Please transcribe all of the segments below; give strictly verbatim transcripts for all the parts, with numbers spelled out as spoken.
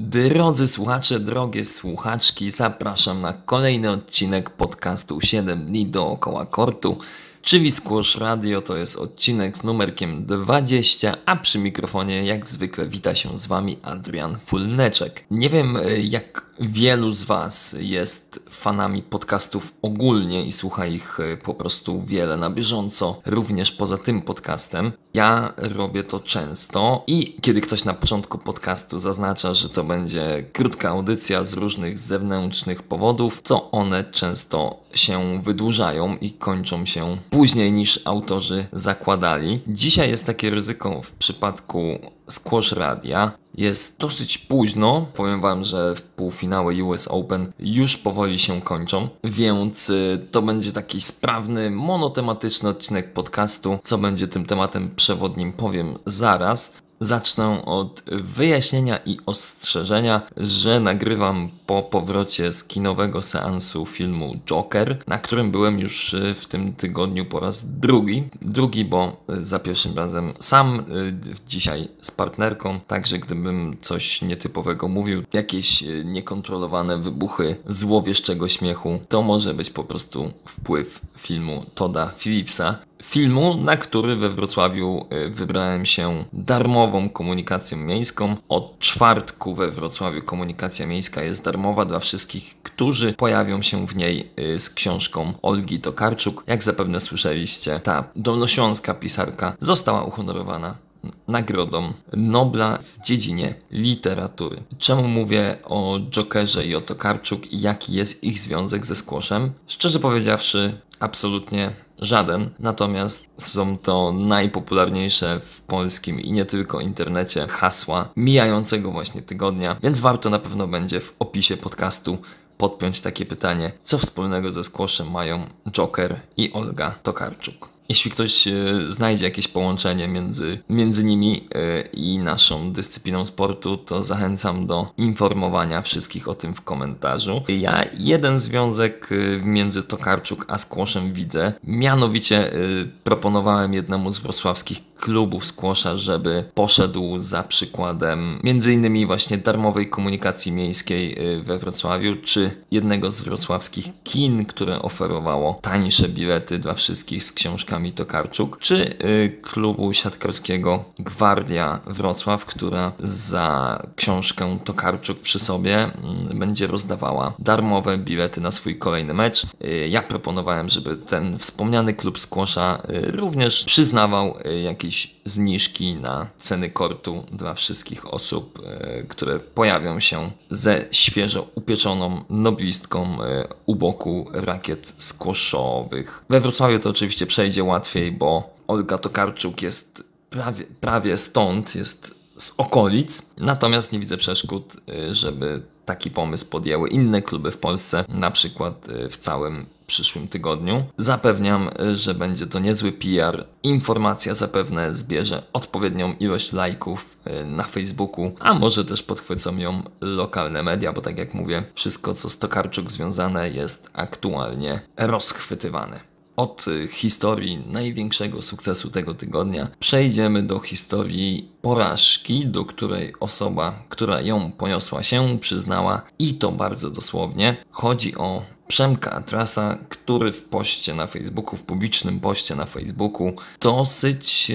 Drodzy słuchacze, drogie słuchaczki, zapraszam na kolejny odcinek podcastu siedem dni dookoła kortu, czyli Squash Radio. To jest odcinek z numerkiem dwadzieścia, a przy mikrofonie jak zwykle wita się z Wami Adrian Fulneczek. Nie wiem, jak wielu z Was jest fanami podcastów ogólnie i słucha ich po prostu wiele na bieżąco, również poza tym podcastem. Ja robię to często i kiedy ktoś na początku podcastu zaznacza, że to będzie krótka audycja z różnych zewnętrznych powodów, to one często się wydłużają i kończą się później niż autorzy zakładali. Dzisiaj jest takie ryzyko w przypadku Squash Radia. Jest dosyć późno, powiem Wam, że półfinały U S Open już powoli się kończą, więc to będzie taki sprawny, monotematyczny odcinek podcastu. Co będzie tym tematem przewodnim, powiem zaraz. Zacznę od wyjaśnienia i ostrzeżenia, że nagrywam po powrocie z kinowego seansu filmu Joker, na którym byłem już w tym tygodniu po raz drugi. Drugi, bo za pierwszym razem sam, dzisiaj z partnerką, także gdybym coś nietypowego mówił, jakieś niekontrolowane wybuchy złowieszczego śmiechu, to może być po prostu wpływ filmu Todda Phillipsa. Filmu, na który we Wrocławiu wybrałem się darmową komunikacją miejską. Od czwartku we Wrocławiu komunikacja miejska jest darmowa dla wszystkich, którzy pojawią się w niej z książką Olgi Tokarczuk. Jak zapewne słyszeliście, ta dolnośląska pisarka została uhonorowana Nagrodą Nobla w dziedzinie literatury. Czemu mówię o Jokerze i o Tokarczuk i jaki jest ich związek ze squashem? Szczerze powiedziawszy, absolutnie żaden, natomiast są to najpopularniejsze w polskim i nie tylko internecie hasła mijającego właśnie tygodnia, więc warto na pewno będzie w opisie podcastu podpiąć takie pytanie, co wspólnego ze squashem mają Joker i Olga Tokarczuk. Jeśli ktoś e, znajdzie jakieś połączenie między, między nimi e, i naszą dyscypliną sportu, to zachęcam do informowania wszystkich o tym w komentarzu. Ja jeden związek e, między Tokarczuk a squashem widzę. Mianowicie e, proponowałem jednemu z wrocławskich klubów squasha, żeby poszedł za przykładem między innymi właśnie darmowej komunikacji miejskiej e, we Wrocławiu, czy jednego z wrocławskich kin, które oferowało tańsze bilety dla wszystkich z książkami Tokarczuk, czy y, klubu siatkarskiego Gwardia Wrocław, która za książkę Tokarczuk przy sobie y, będzie rozdawała darmowe bilety na swój kolejny mecz. Y, ja proponowałem, żeby ten wspomniany klub squasha y, również przyznawał y, jakieś zniżki na ceny kortu dla wszystkich osób, y, które pojawią się ze świeżo upieczoną noblistką y, u boku rakiet squashowych. We Wrocławiu to oczywiście przejdzie łatwiej, bo Olga Tokarczuk jest prawie, prawie stąd, jest z okolic, natomiast nie widzę przeszkód, żeby taki pomysł podjęły inne kluby w Polsce, na przykład w całym przyszłym tygodniu. Zapewniam, że będzie to niezły P R. Informacja zapewne zbierze odpowiednią ilość lajków na Facebooku, a może też podchwycą ją lokalne media, bo tak jak mówię, wszystko co z Tokarczuk związane jest aktualnie rozchwytywane. Od historii największego sukcesu tego tygodnia przejdziemy do historii porażki, do której osoba, która ją poniosła, się przyznała, i to bardzo dosłownie. Chodzi o Przemka Atrasa, który w poście na Facebooku, w publicznym poście na Facebooku dosyć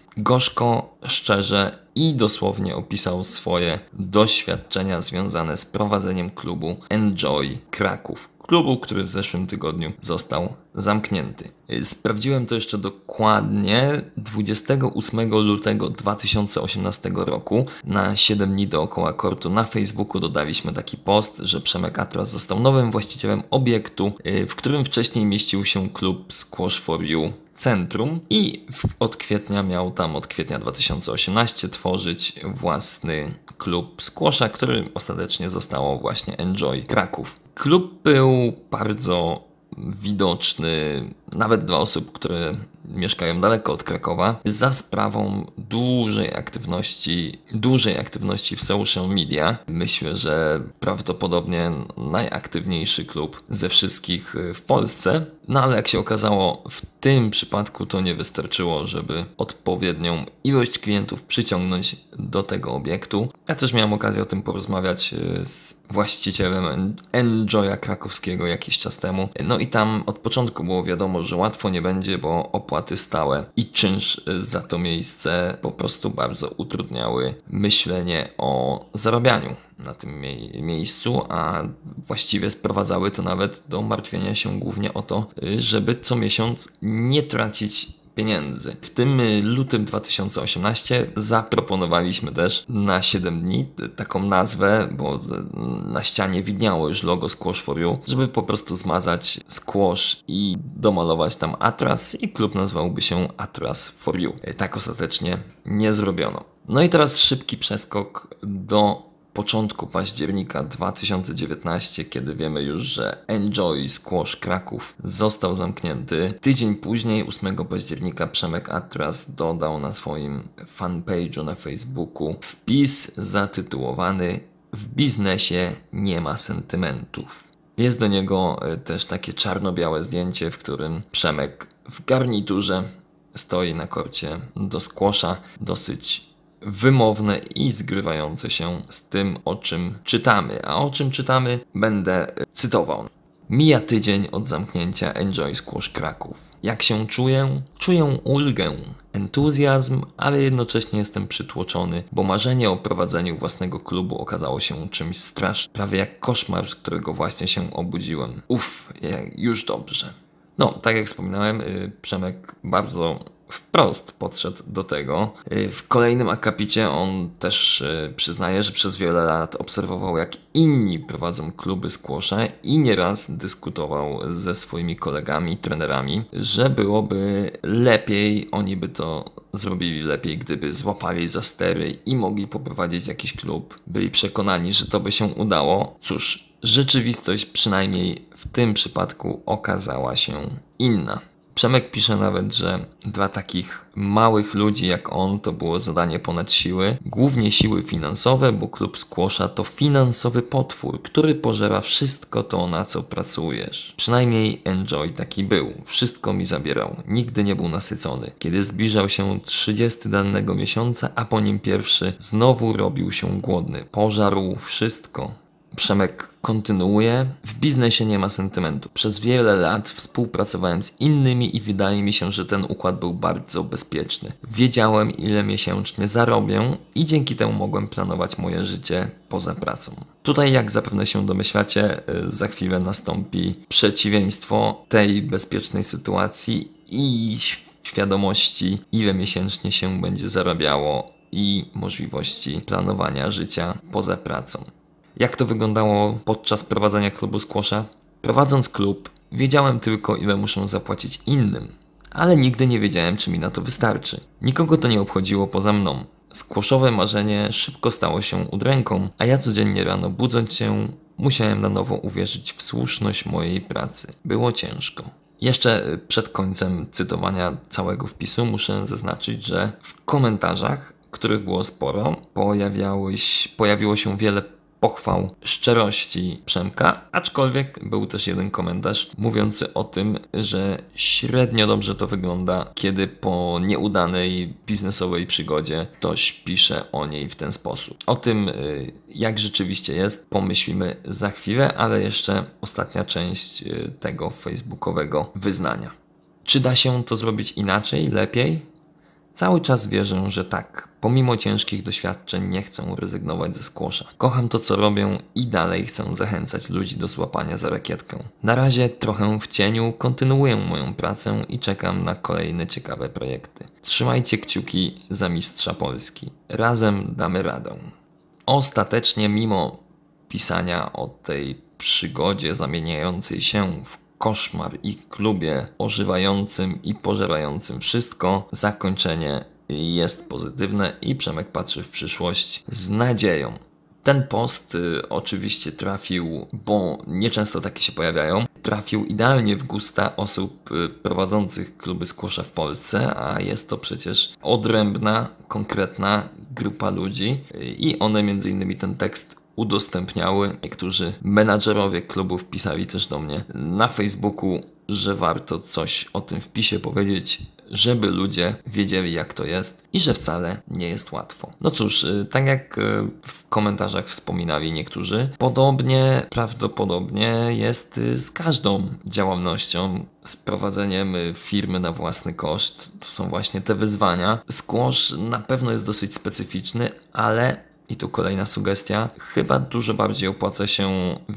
gorzko, szczerze i dosłownie opisał swoje doświadczenia związane z prowadzeniem klubu Enjoy Kraków. Klubu, który w zeszłym tygodniu został zamknięty. Sprawdziłem to jeszcze dokładnie. dwudziestego ósmego lutego dwa tysiące osiemnastego roku na siedem dni dookoła kortu na Facebooku dodaliśmy taki post, że Przemek Atras został nowym właścicielem obiektu, w którym wcześniej mieścił się klub Squash for You Centrum i od kwietnia miał tam od kwietnia dwa tysiące osiemnastego tworzyć własny klub squasha, który ostatecznie zostało właśnie Enjoy Kraków. Klub był bardzo widoczny nawet dla osób, które mieszkają daleko od Krakowa, za sprawą dużej aktywności, dużej aktywności w social media. Myślę, że prawdopodobnie najaktywniejszy klub ze wszystkich w Polsce. No ale jak się okazało, w tym przypadku to nie wystarczyło, żeby odpowiednią ilość klientów przyciągnąć do tego obiektu. Ja też miałem okazję o tym porozmawiać z właścicielem Enjoya krakowskiego jakiś czas temu. No i tam od początku było wiadomo, że łatwo nie będzie, bo opłaty stałe i czynsz za to miejsce po prostu bardzo utrudniały myślenie o zarabianiu na tym mie- miejscu, a właściwie sprowadzały to nawet do martwienia się głównie o to, żeby co miesiąc nie tracić pieniędzy. W tym lutym dwa tysiące osiemnastym zaproponowaliśmy też na siedem dni taką nazwę, bo na ścianie widniało już logo Squash for You, żeby po prostu zmazać squash i domalować tam Atlas i klub nazwałby się Atlas for You. Tak ostatecznie nie zrobiono. No i teraz szybki przeskok do początku października dwa tysiące dziewiętnastego, kiedy wiemy już, że Enjoy Squash Kraków został zamknięty. Tydzień później, ósmego października, Przemek Atras dodał na swoim fanpage'u na Facebooku wpis zatytułowany "W biznesie nie ma sentymentów". Jest do niego też takie czarno-białe zdjęcie, w którym Przemek w garniturze stoi na korcie do squasha, dosyć wymowne i zgrywające się z tym, o czym czytamy. A o czym czytamy, będę cytował. Mija tydzień od zamknięcia Enjoy Squash Kraków. Jak się czuję? Czuję ulgę, entuzjazm, ale jednocześnie jestem przytłoczony, bo marzenie o prowadzeniu własnego klubu okazało się czymś strasznym, prawie jak koszmar, z którego właśnie się obudziłem. Uff, już dobrze. No, tak jak wspominałem, Przemek bardzo wprost podszedł do tego. W kolejnym akapicie on też przyznaje, że przez wiele lat obserwował, jak inni prowadzą kluby squasha i nieraz dyskutował ze swoimi kolegami, trenerami, że byłoby lepiej, oni by to zrobili lepiej, gdyby złapali za stery i mogli poprowadzić jakiś klub. Byli przekonani, że to by się udało. Cóż, rzeczywistość przynajmniej w tym przypadku okazała się inna. Przemek pisze nawet, że dla takich małych ludzi jak on to było zadanie ponad siły, głównie siły finansowe, bo klub squasha to finansowy potwór, który pożera wszystko to, na co pracujesz. Przynajmniej Enjoy taki był. Wszystko mi zabierał. Nigdy nie był nasycony. Kiedy zbliżał się trzydziesty danego miesiąca, a po nim pierwszy, znowu robił się głodny. Pożarł wszystko. Przemek kontynuuje. W biznesie nie ma sentymentu. Przez wiele lat współpracowałem z innymi i wydaje mi się, że ten układ był bardzo bezpieczny. Wiedziałem, ile miesięcznie zarobię i dzięki temu mogłem planować moje życie poza pracą. Tutaj, jak zapewne się domyślacie, za chwilę nastąpi przeciwieństwo tej bezpiecznej sytuacji i świadomości, ile miesięcznie się będzie zarabiało i możliwości planowania życia poza pracą. Jak to wyglądało podczas prowadzenia klubu squasha? Prowadząc klub, wiedziałem tylko, ile muszę zapłacić innym, ale nigdy nie wiedziałem, czy mi na to wystarczy. Nikogo to nie obchodziło poza mną. Squashowe marzenie szybko stało się udręką, a ja codziennie rano budząc się, musiałem na nowo uwierzyć w słuszność mojej pracy. Było ciężko. Jeszcze przed końcem cytowania całego wpisu muszę zaznaczyć, że w komentarzach, których było sporo, pojawiało się, pojawiło się wiele pochwał szczerości Przemka, aczkolwiek był też jeden komentarz mówiący o tym, że średnio dobrze to wygląda, kiedy po nieudanej biznesowej przygodzie ktoś pisze o niej w ten sposób. O tym, jak rzeczywiście jest, pomyślimy za chwilę, ale jeszcze ostatnia część tego facebookowego wyznania. Czy da się to zrobić inaczej, lepiej? Cały czas wierzę, że tak. Pomimo ciężkich doświadczeń nie chcę rezygnować ze squasha. Kocham to, co robię i dalej chcę zachęcać ludzi do złapania za rakietkę. Na razie trochę w cieniu, kontynuuję moją pracę i czekam na kolejne ciekawe projekty. Trzymajcie kciuki za mistrza Polski. Razem damy radę. Ostatecznie, mimo pisania o tej przygodzie zamieniającej się w koszmar i klubie ożywającym i pożerającym wszystko, zakończenie jest pozytywne i Przemek patrzy w przyszłość z nadzieją. Ten post y, oczywiście trafił, bo nieczęsto takie się pojawiają, trafił idealnie w gusta osób y, prowadzących kluby squasha w Polsce, a jest to przecież odrębna, konkretna grupa ludzi y, i one między innymi ten tekst udostępniały. Niektórzy menadżerowie klubów pisali też do mnie na Facebooku, że warto coś o tym wpisie powiedzieć, żeby ludzie wiedzieli, jak to jest i że wcale nie jest łatwo. No cóż, tak jak w komentarzach wspominali niektórzy, podobnie prawdopodobnie jest z każdą działalnością, z prowadzeniem firmy na własny koszt. To są właśnie te wyzwania. Squash na pewno jest dosyć specyficzny, ale i tu kolejna sugestia. Chyba dużo bardziej opłaca się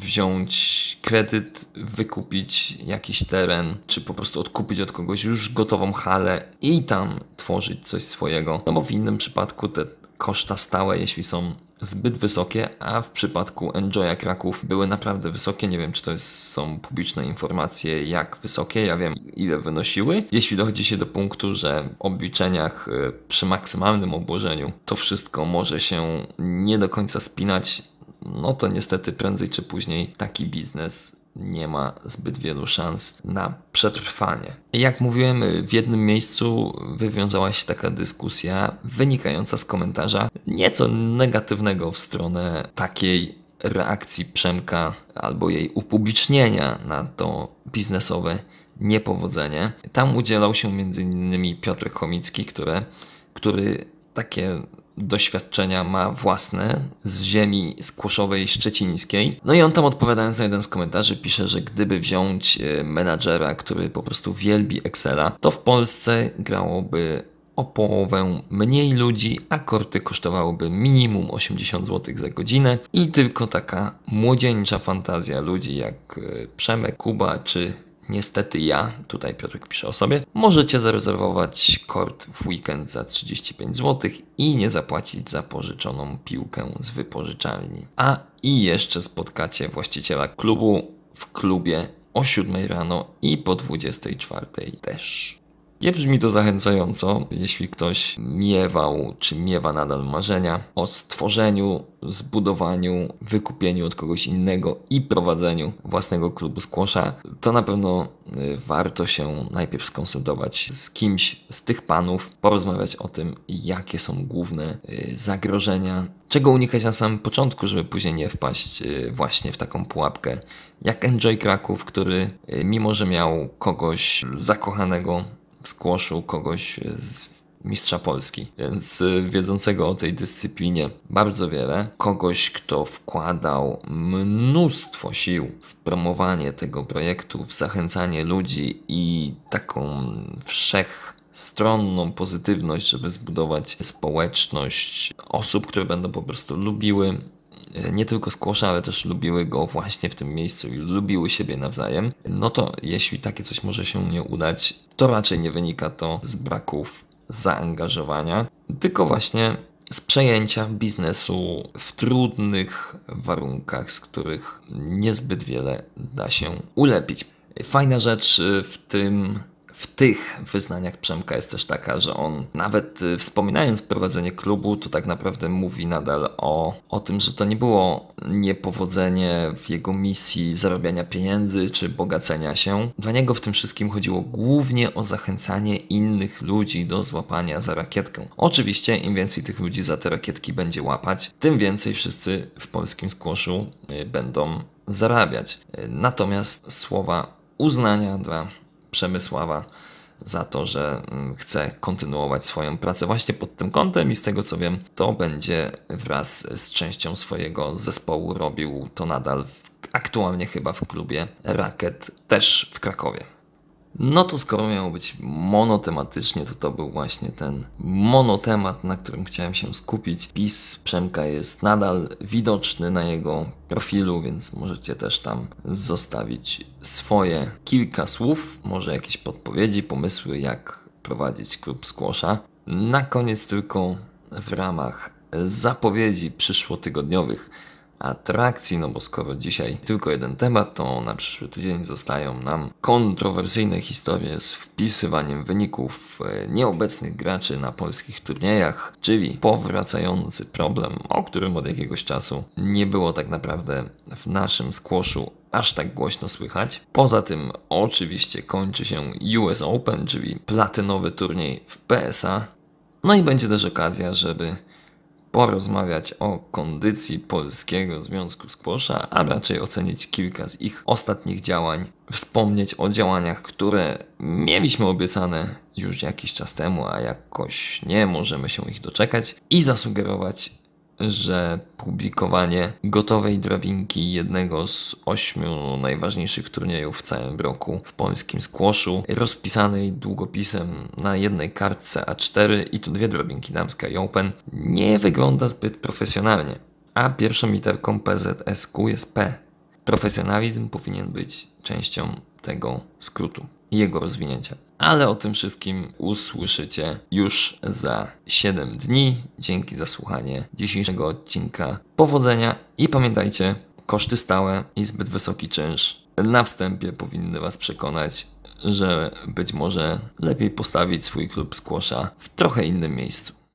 wziąć kredyt, wykupić jakiś teren, czy po prostu odkupić od kogoś już gotową halę i tam tworzyć coś swojego. No bo w innym przypadku te koszta stałe, jeśli są zbyt wysokie, a w przypadku Enjoya Kraków były naprawdę wysokie. Nie wiem, czy to jest, są publiczne informacje, jak wysokie. Ja wiem, ile wynosiły. Jeśli dochodzi się do punktu, że w obliczeniach y, przy maksymalnym obłożeniu to wszystko może się nie do końca spinać, no to niestety prędzej czy później taki biznes nie ma zbyt wielu szans na przetrwanie. Jak mówiłem, w jednym miejscu wywiązała się taka dyskusja wynikająca z komentarza nieco negatywnego w stronę takiej reakcji Przemka albo jej upublicznienia na to biznesowe niepowodzenie. Tam udzielał się między innymi Piotr Chomicki, który, który takie doświadczenia ma własne z ziemi squashowej szczecińskiej. No i on tam, odpowiadając na jeden z komentarzy, pisze, że gdyby wziąć menadżera, który po prostu wielbi Excela, to w Polsce grałoby o połowę mniej ludzi, a korty kosztowałyby minimum osiemdziesiąt złotych za godzinę i tylko taka młodzieńcza fantazja ludzi jak Przemek, Kuba czy niestety ja, tutaj Piotrek pisze o sobie, możecie zarezerwować kort w weekend za trzydzieści pięć złotych i nie zapłacić za pożyczoną piłkę z wypożyczalni. A i jeszcze spotkacie właściciela klubu w klubie o siódmej rano i po dwudziestej czwartej też. Nie brzmi to zachęcająco, jeśli ktoś miewał czy miewa nadal marzenia o stworzeniu, zbudowaniu, wykupieniu od kogoś innego i prowadzeniu własnego klubu squasha, to na pewno warto się najpierw skonsultować z kimś z tych panów, porozmawiać o tym, jakie są główne zagrożenia, czego unikać na samym początku, żeby później nie wpaść właśnie w taką pułapkę jak Enjoy Kraków, który mimo że miał kogoś zakochanego w squashu, kogoś z mistrza Polski, więc wiedzącego o tej dyscyplinie bardzo wiele, kogoś, kto wkładał mnóstwo sił w promowanie tego projektu, w zachęcanie ludzi i taką wszechstronną pozytywność, żeby zbudować społeczność osób, które będą po prostu lubiły nie tylko squasha, ale też lubiły go właśnie w tym miejscu i lubiły siebie nawzajem, no to jeśli takie coś może się nie udać, to raczej nie wynika to z braków zaangażowania, tylko właśnie z przejęcia biznesu w trudnych warunkach, z których niezbyt wiele da się ulepić. Fajna rzecz w tym W tych wyznaniach Przemka jest też taka, że on nawet wspominając prowadzenie klubu, to tak naprawdę mówi nadal o, o tym, że to nie było niepowodzenie w jego misji zarabiania pieniędzy czy bogacenia się. Dla niego w tym wszystkim chodziło głównie o zachęcanie innych ludzi do złapania za rakietkę. Oczywiście im więcej tych ludzi za te rakietki będzie łapać, tym więcej wszyscy w polskim squashu będą zarabiać. Natomiast słowa uznania dla Przemysława za to, że chce kontynuować swoją pracę właśnie pod tym kątem i z tego co wiem, to będzie wraz z częścią swojego zespołu robił to nadal w, aktualnie chyba w klubie Rakiet, też w Krakowie. No to skoro miało być monotematycznie, to to był właśnie ten monotemat, na którym chciałem się skupić. Wpis Przemka jest nadal widoczny na jego profilu, więc możecie też tam zostawić swoje kilka słów, może jakieś podpowiedzi, pomysły, jak prowadzić klub squasha. Na koniec tylko w ramach zapowiedzi przyszłotygodniowych atrakcji, no bo skoro dzisiaj tylko jeden temat, to na przyszły tydzień zostają nam kontrowersyjne historie z wpisywaniem wyników nieobecnych graczy na polskich turniejach, czyli powracający problem, o którym od jakiegoś czasu nie było tak naprawdę w naszym squashu aż tak głośno słychać. Poza tym oczywiście kończy się U S Open, czyli platynowy turniej w P S A. No i będzie też okazja, żeby porozmawiać o kondycji Polskiego Związku Squasha, a raczej ocenić kilka z ich ostatnich działań, wspomnieć o działaniach, które mieliśmy obiecane już jakiś czas temu, a jakoś nie możemy się ich doczekać, i zasugerować, że publikowanie gotowej drabinki jednego z ośmiu najważniejszych turniejów w całym roku w polskim squashu, rozpisanej długopisem na jednej kartce A cztery i tu dwie drabinki, damska i Open, nie wygląda zbyt profesjonalnie, a pierwszą literką P Z S Q jest P. Profesjonalizm powinien być częścią tego skrótu i jego rozwinięcia. Ale o tym wszystkim usłyszycie już za siedem dni. Dzięki za słuchanie dzisiejszego odcinka. Powodzenia i pamiętajcie, koszty stałe i zbyt wysoki czynsz na wstępie powinny Was przekonać, że być może lepiej postawić swój klub squasha w trochę innym miejscu.